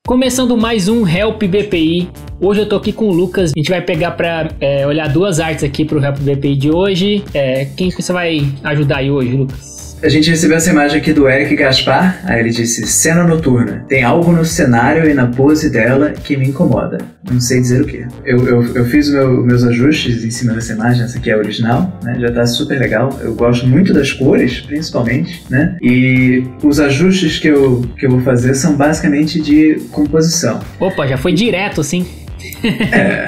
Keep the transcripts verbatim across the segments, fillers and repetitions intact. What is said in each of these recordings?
Começando mais um Help B P I. Hoje eu tô aqui com o Lucas. A gente vai pegar pra é, olhar duas artes aqui pro Help B P I de hoje. É, quem que você vai ajudar aí hoje, Lucas? A gente recebeu essa imagem aqui do Eric Gaspar. Aí ele disse: cena noturna. Tem algo no cenário e na pose dela que me incomoda. Não sei dizer o que. Eu, eu, eu fiz meu, meus ajustes em cima dessa imagem. Essa aqui é a original, né? Já tá super legal. Eu gosto muito das cores, principalmente, né? E os ajustes que eu, que eu vou fazer são basicamente de composição. Opa, já foi direto assim. É,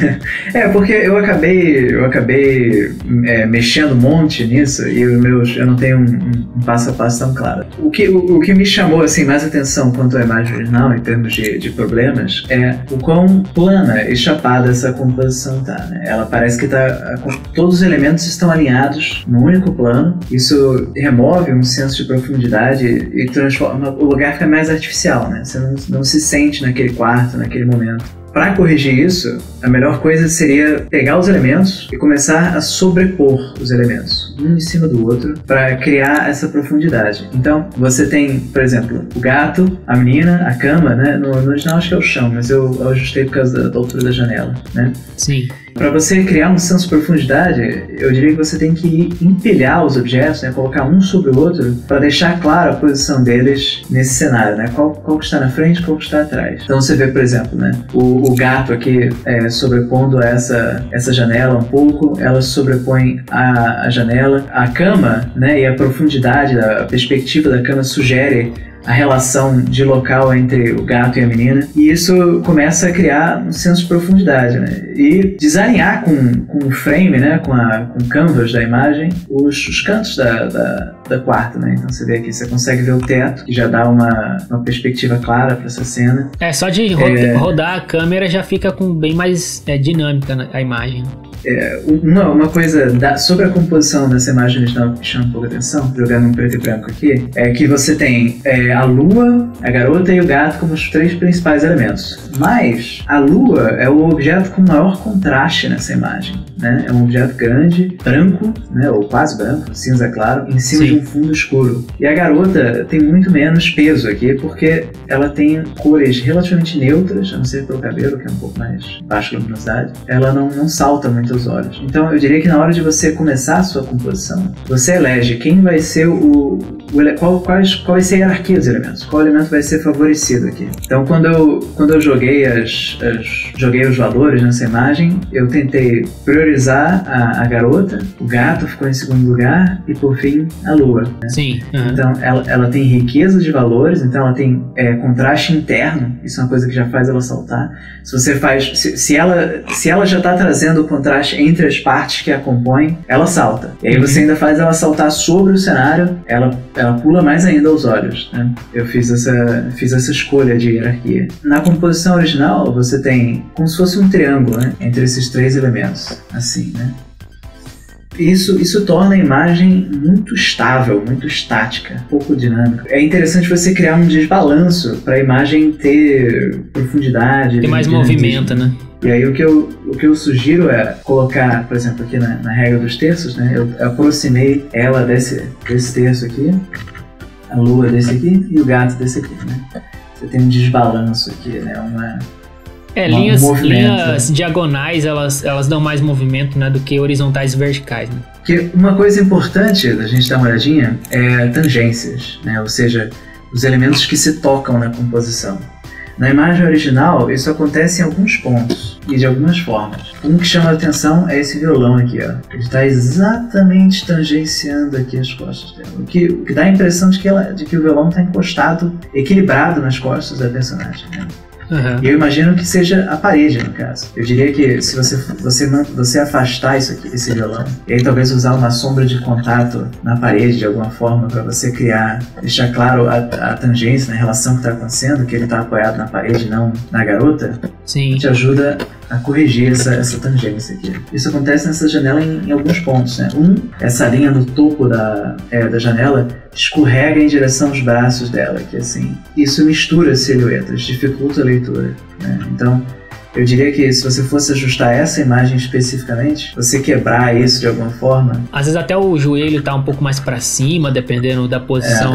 é, porque eu acabei, eu acabei é, mexendo um monte nisso e os meus, eu não tenho um, um, um passo a passo tão claro. O que, o, o que me chamou assim, mais atenção quanto à imagem original, em termos de, de problemas, é o quão plana e chapada essa composição tá, né? Ela parece que tá, todos os elementos estão alinhados num único plano. Isso remove um senso de profundidade e transforma, o lugar fica mais artificial, né? Você não, não se sente naquele quarto, naquele momento. Para corrigir isso, a melhor coisa seria pegar os elementos e começar a sobrepor os elementos, um em cima do outro, para criar essa profundidade. Então, você tem, por exemplo, o gato, a menina, a cama, né? No, no original acho que é o chão, mas eu, eu ajustei por causa da, da altura da janela, né? Sim. Para você criar um senso de profundidade, eu diria que você tem que empilhar os objetos, né, colocar um sobre o outro, para deixar clara a posição deles nesse cenário, né, qual, qual que está na frente, qual que está atrás. Então você vê, por exemplo, né, o, o gato aqui é, sobrepondo a essa, essa janela um pouco, ela sobrepõe a, a janela, a cama, né, e a profundidade, a perspectiva da cama sugere a relação de local entre o gato e a menina, e isso começa a criar um senso de profundidade, né? E desalinhar com, com o frame, né? com, a, com o canvas da imagem, os, os cantos da, da, da quarta, né? Então você vê aqui, você consegue ver o teto, que já dá uma, uma perspectiva clara para essa cena. É, só de ro é... rodar a câmera já fica com bem mais é, dinâmica a imagem. É, uma, uma coisa da, sobre a composição dessa imagem original que chama um pouco a atenção, jogando em preto e branco aqui, é que você tem é, a lua, a garota e o gato como os três principais elementos. Mas a lua é o objeto com maior contraste nessa imagem, né? É um objeto grande, branco, né? Ou quase branco, cinza claro, em cima Sim. de um fundo escuro. E a garota tem muito menos peso aqui, porque ela tem cores relativamente neutras, a não ser pelo cabelo, que é um pouco mais baixa luminosidade. Ela não, não salta muito os olhos. Então eu diria que na hora de você começar a sua composição, você elege quem vai ser o, o qual, quais, qual vai ser a hierarquia dos elementos, qual elemento vai ser favorecido aqui. Então quando eu, quando eu joguei, as, as, joguei os valores nessa imagem, eu tentei priorizar a, a garota, o gato ficou em segundo lugar e por fim a lua, né? Sim. Uhum. Então ela, ela tem riqueza de valores, então ela tem é, contraste interno, isso é uma coisa que já faz ela saltar. Se você faz, se, se ela, se ela já está trazendo o contraste entre as partes que a compõem, ela salta. E aí você ainda faz ela saltar sobre o cenário, ela, ela pula mais ainda aos olhos, né? Eu fiz essa, fiz essa escolha de hierarquia. Na composição original, você tem como se fosse um triângulo, né? Entre esses três elementos, assim, né? Isso, isso torna a imagem muito estável, muito estática, pouco dinâmica. É interessante você criar um desbalanço para a imagem ter profundidade. Tem mais movimento, né? E aí o que, eu, o que eu sugiro é colocar, por exemplo, aqui na, na regra dos terços, né? Eu aproximei ela desse, desse terço aqui, a lua desse aqui e o gato desse aqui, né? Você tem um desbalanço aqui, né? Uma... É, linhas, linhas diagonais, elas, elas dão mais movimento, né, do que horizontais e verticais, né? Que uma coisa importante da gente dar uma olhadinha é tangências, né? Ou seja, os elementos que se tocam na composição. Na imagem original, isso acontece em alguns pontos e de algumas formas. Um que chama a atenção é esse violão aqui, ó. Ele está exatamente tangenciando aqui as costas dela. O que, o que dá a impressão de que, ela, de que o violão está encostado, equilibrado nas costas da personagem, né? Uhum. E eu imagino que seja a parede, no caso. Eu diria que se você, você, você afastar isso aqui, esse violão, e aí talvez usar uma sombra de contato na parede de alguma forma para você criar, deixar claro a, a tangência, na relação que está acontecendo, que ele está apoiado na parede, não na garota, Sim. te ajuda a corrigir essa, essa tangência aqui. Isso acontece nessa janela em, em alguns pontos, né? Um, essa linha no topo da, é, da janela escorrega em direção aos braços dela, que assim, isso mistura silhuetas, dificulta a leitura, né? Então, eu diria que se você fosse ajustar essa imagem especificamente, você quebrar isso de alguma forma... Às vezes até o joelho tá um pouco mais para cima, dependendo da posição... É.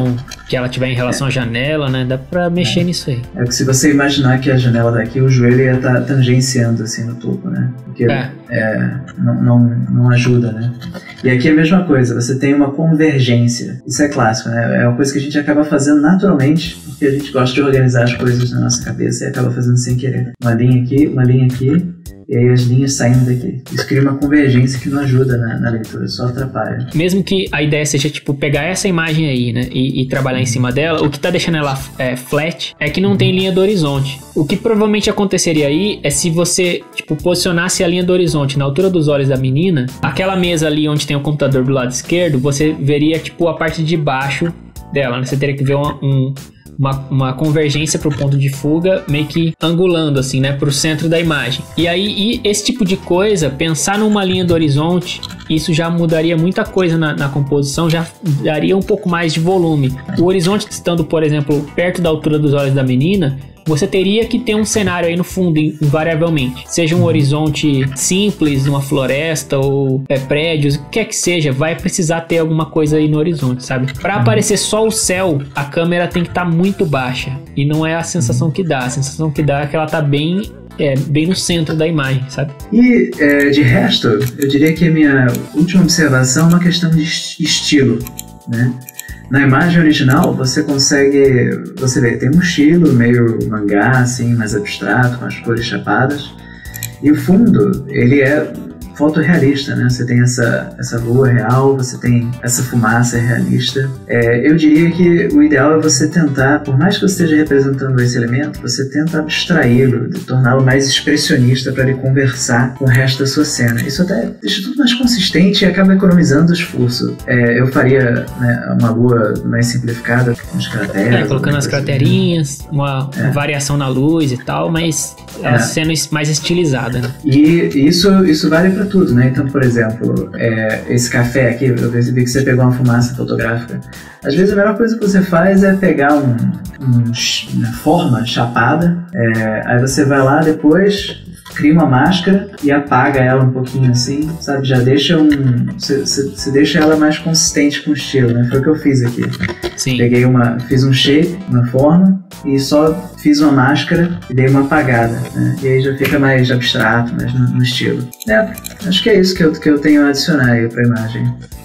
que ela tiver em relação é. à janela, né? Dá pra mexer é. nisso aí. É que se você imaginar que a janela daqui, o joelho ia estar tá tangenciando assim no topo, né? Porque é. É, não, não, não ajuda, né? E aqui é a mesma coisa, você tem uma convergência. Isso é clássico, né? É uma coisa que a gente acaba fazendo naturalmente, porque a gente gosta de organizar as coisas na nossa cabeça e acaba fazendo sem querer. Uma linha aqui, uma linha aqui, e aí as linhas saindo daqui. Isso cria uma convergência que não ajuda na, na leitura, só atrapalha. Mesmo que a ideia seja, tipo, pegar essa imagem aí, né, e, e trabalhar em cima dela, o que tá deixando ela é, flat é que não tem linha do horizonte. O que provavelmente aconteceria aí é se você, tipo, posicionasse a linha do horizonte na altura dos olhos da menina, aquela mesa ali onde tem o computador do lado esquerdo, você veria, tipo, a parte de baixo dela, né? Você teria que ver uma, um... Uma, uma convergência pro ponto de fuga, meio que angulando assim, né, pro centro da imagem. E aí, e esse tipo de coisa, pensar numa linha do horizonte, isso já mudaria muita coisa na, na composição, já daria um pouco mais de volume. O horizonte estando, por exemplo, perto da altura dos olhos da menina, você teria que ter um cenário aí no fundo, invariavelmente. Seja um horizonte simples, uma floresta ou é, prédios, o que quer que seja, vai precisar ter alguma coisa aí no horizonte, sabe? Para aparecer só o céu, a câmera tem que estar tá muito baixa. E não é a sensação que dá. A sensação que dá é que ela tá bem... É, bem no centro da imagem, sabe? E, é, de resto, eu diria que a minha última observação é uma questão de estilo, né? Na imagem original, você consegue... Você vê, tem um estilo meio mangá, assim, mais abstrato, com as cores chapadas. E o fundo, ele é fotorrealista, né? Você tem essa, essa lua real, você tem essa fumaça realista. É, eu diria que o ideal é você tentar, por mais que você esteja representando esse elemento, você tenta abstraí-lo, torná-lo mais expressionista para ele conversar com o resto da sua cena. Isso até deixa tudo mais consistente e acaba economizando o esforço. É, eu faria, né, uma lua mais simplificada, com as crateras. É, colocando as craterinhas, assim, uma, é. uma variação na luz e tal, mas ela é. sendo mais estilizada, né? E isso, isso vale para tudo, né? Então, por exemplo, é, esse café aqui, eu percebi que você pegou uma fumaça fotográfica. Às vezes a melhor coisa que você faz é pegar um, um, uma forma chapada, é, aí você vai lá depois, cria uma máscara e apaga ela um pouquinho assim, sabe? Já deixa um... Você deixa ela mais consistente com o estilo, né? Foi o que eu fiz aqui. Sim. Peguei uma... Fiz um shape, uma forma, e só fiz uma máscara e dei uma apagada, né? E aí já fica mais abstrato, mais no, no estilo. É, acho que é isso que eu, que eu tenho a adicionar aí pra imagem.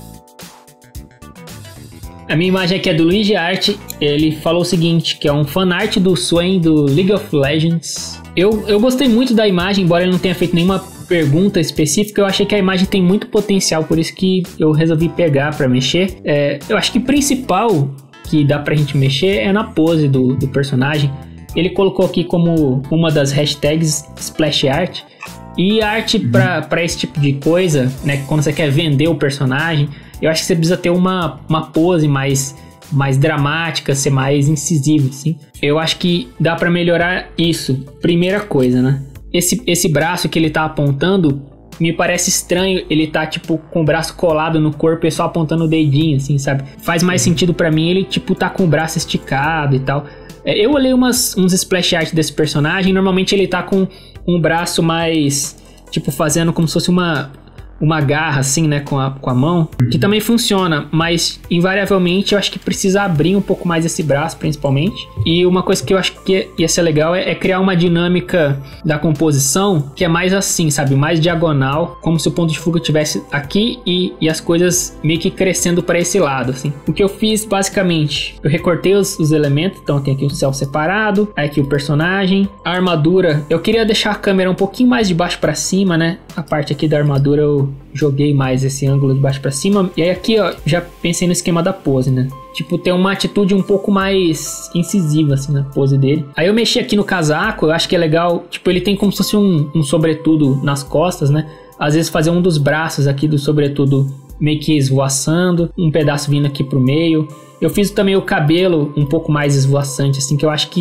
A minha imagem aqui é do Luigi Art. Ele falou o seguinte, que é um fanart do Swain do League of Legends. Eu, eu gostei muito da imagem, embora ele não tenha feito nenhuma pergunta específica. Eu achei que a imagem tem muito potencial, por isso que eu resolvi pegar pra mexer. É, eu acho que o principal que dá pra gente mexer é na pose do, do personagem. Ele colocou aqui como uma das hashtags Splash Art. E arte pra, pra esse tipo de coisa, né, quando você quer vender o personagem, eu acho que você precisa ter uma, uma pose mais, mais dramática, ser mais incisivo, assim. Eu acho que dá pra melhorar isso. Primeira coisa, né? Esse, esse braço que ele tá apontando, me parece estranho ele tá, tipo, com o braço colado no corpo e só apontando o dedinho, assim, sabe? Faz mais sentido pra mim ele, tipo, tá com o braço esticado e tal. Eu olhei umas, uns splash art desse personagem, normalmente ele tá com um braço mais, tipo, fazendo como se fosse uma... uma garra assim, né, com a, com a mão, que também funciona, mas invariavelmente eu acho que precisa abrir um pouco mais esse braço, principalmente. E uma coisa que eu acho que ia ser legal é, é criar uma dinâmica da composição que é mais assim, sabe, mais diagonal, como se o ponto de fuga estivesse aqui e, e as coisas meio que crescendo para esse lado, assim. O que eu fiz, basicamente, eu recortei os, os elementos, então tem aqui o céu separado, aqui o personagem, a armadura, eu queria deixar a câmera um pouquinho mais de baixo para cima, né, a parte aqui da armadura eu joguei mais esse ângulo de baixo pra cima. E aí aqui, ó, já pensei no esquema da pose, né? Tipo, ter uma atitude um pouco mais incisiva, assim, na pose dele. Aí eu mexi aqui no casaco, eu acho que é legal. Tipo, ele tem como se fosse um, um sobretudo nas costas, né? Às vezes fazer um dos braços aqui do sobretudo meio que esvoaçando, um pedaço vindo aqui pro meio. Eu fiz também o cabelo um pouco mais esvoaçante, assim, que eu acho que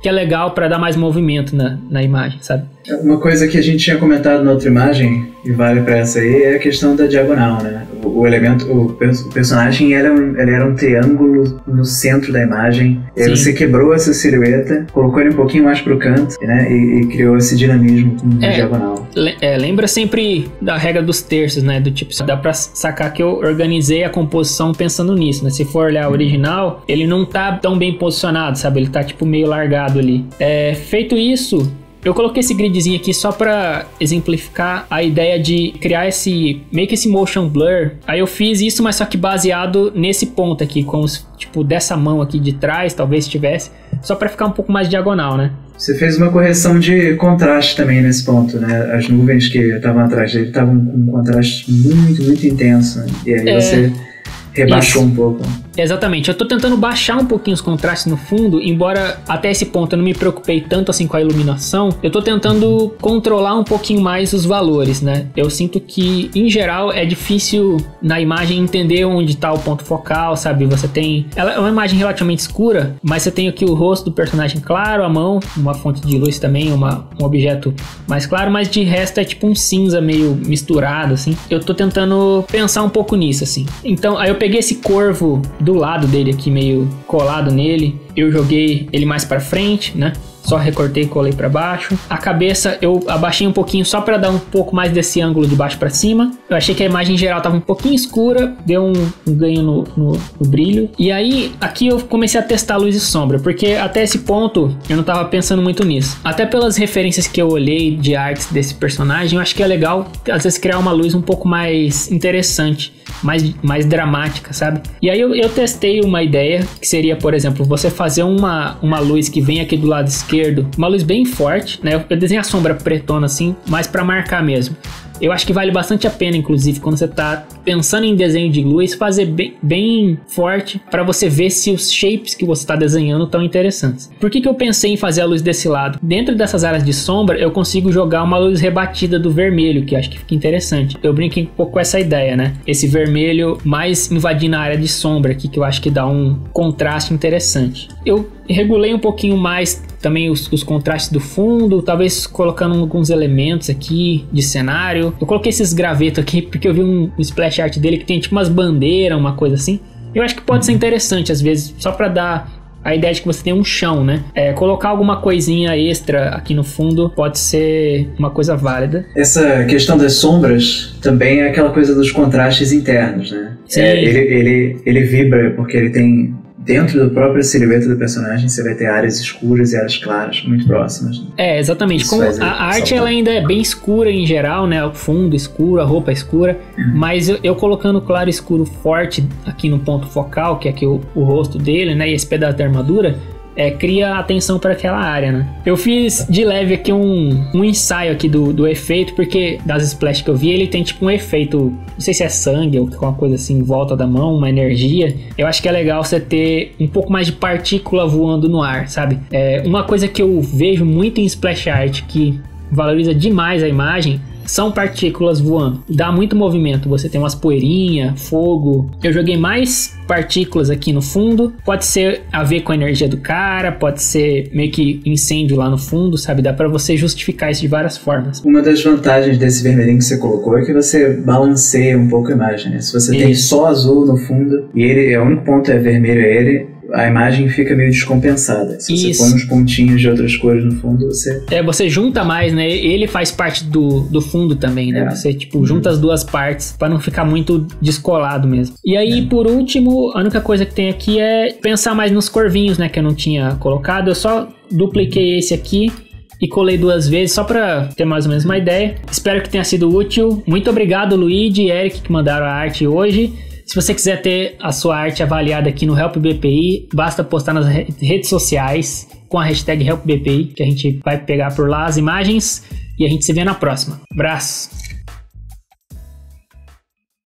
que é legal para dar mais movimento na, na imagem, sabe? Uma coisa que a gente tinha comentado na outra imagem, e vale para essa aí, é a questão da diagonal, né? O, o elemento, o, o personagem, ele era, um, ele era um triângulo no centro da imagem, e aí você quebrou essa silhueta, colocou ele um pouquinho mais pro canto, né? E, e criou esse dinamismo com é, diagonal. É, lembra sempre da regra dos terços, né? Do tipo, dá pra sacar que eu organizei a composição pensando nisso, né? Se for olhar o original, ele não tá tão bem posicionado, sabe? Ele tá tipo meio largado ali. É, feito isso, eu coloquei esse gridzinho aqui só pra exemplificar a ideia de criar esse, meio que esse motion blur. Aí eu fiz isso, mas só que baseado nesse ponto aqui, como se, tipo, dessa mão aqui de trás, talvez tivesse, só pra ficar um pouco mais diagonal, né? Você fez uma correção de contraste também nesse ponto, né? As nuvens que estavam atrás dele estavam com um contraste muito, muito intenso, né? E aí é... você rebaixou isso. um pouco. Exatamente, eu tô tentando baixar um pouquinho os contrastes no fundo, embora até esse ponto eu não me preocupei tanto assim com a iluminação, eu tô tentando controlar um pouquinho mais os valores, né? Eu sinto que, em geral, é difícil na imagem entender onde tá o ponto focal, sabe? Você tem... Ela é uma imagem relativamente escura, mas você tem aqui o rosto do personagem claro, a mão, uma fonte de luz também, uma, um objeto mais claro, mas de resto é tipo um cinza meio misturado, assim. Eu tô tentando pensar um pouco nisso, assim. Então, aí eu peguei esse corvo do lado dele aqui, meio colado nele. Eu joguei ele mais pra frente, né? Só recortei e colei pra baixo. A cabeça eu abaixei um pouquinho só pra dar um pouco mais desse ângulo de baixo pra cima. Eu achei que a imagem em geral tava um pouquinho escura, deu um, um ganho no, no, no brilho. E aí, aqui eu comecei a testar luz e sombra, porque até esse ponto eu não tava pensando muito nisso. Até pelas referências que eu olhei de artes desse personagem, eu acho que é legal, às vezes, criar uma luz um pouco mais interessante, mais, mais dramática, sabe? E aí eu, eu testei uma ideia, que seria, por exemplo, você fazer uma, uma luz que vem aqui do lado esquerdo, uma luz bem forte, né? Eu desenho a sombra pretona assim, mas para marcar mesmo. Eu acho que vale bastante a pena, inclusive, quando você tá pensando em desenho de luz, fazer bem, bem forte para você ver se os shapes que você tá desenhando estão interessantes. Por que que eu pensei em fazer a luz desse lado? Dentro dessas áreas de sombra, eu consigo jogar uma luz rebatida do vermelho, que eu acho que fica interessante. Eu brinquei um pouco com essa ideia, né? Esse vermelho mais invadindo a área de sombra aqui, que eu acho que dá um contraste interessante. Eu regulei um pouquinho mais também os, os contrastes do fundo, talvez colocando alguns elementos aqui de cenário. Eu coloquei esses gravetos aqui porque eu vi um, um splash art dele que tem tipo umas bandeiras, uma coisa assim. Eu acho que pode ser interessante às vezes, só pra dar a ideia de que você tem um chão, né? É, colocar alguma coisinha extra aqui no fundo pode ser uma coisa válida. Essa questão das sombras também é aquela coisa dos contrastes internos, né? Sim. É, ele, ele, ele vibra porque ele tem... Dentro da própria silhueta do personagem, você vai ter áreas escuras e áreas claras, muito próximas. Né? É, exatamente. Como a arte ela ainda é bem escura em geral, né? O fundo escuro, a roupa escura. Uhum. Mas eu, eu colocando claro e escuro forte aqui no ponto focal, que é aqui o, o rosto dele, né? E esse pedaço da armadura, é, cria atenção para aquela área, né? Eu fiz de leve aqui um, um ensaio aqui do, do efeito, porque das splash que eu vi, ele tem tipo um efeito, não sei se é sangue ou alguma coisa assim em volta da mão, uma energia. Eu acho que é legal você ter um pouco mais de partícula voando no ar, sabe? É, uma coisa que eu vejo muito em splash art que valoriza demais a imagem são partículas voando. Dá muito movimento. Você tem umas poeirinhas, fogo. Eu joguei mais partículas aqui no fundo. Pode ser a ver com a energia do cara, pode ser meio que incêndio lá no fundo, sabe? Dá pra você justificar isso de várias formas. Uma das vantagens desse vermelhinho que você colocou é que você balanceia um pouco a imagem, né? Se você isso. tem só azul no fundo e ele, o único ponto é vermelho, é ele... a imagem fica meio descompensada. Se Isso. você põe uns pontinhos de outras cores no fundo, você... É, você junta mais, né? Ele faz parte do, do fundo também, né? É. Você, tipo, uhum. junta as duas partes pra não ficar muito descolado mesmo. E aí, é. por último, a única coisa que tem aqui é pensar mais nos corvinhos, né? Que eu não tinha colocado. Eu só dupliquei esse aqui e colei duas vezes, só pra ter mais ou menos uma ideia. Espero que tenha sido útil. Muito obrigado, Luigi e Eric, que mandaram a arte hoje. Se você quiser ter a sua arte avaliada aqui no Help B P I, basta postar nas redes sociais com a hashtag Help B P I, que a gente vai pegar por lá as imagens e a gente se vê na próxima. Abraço!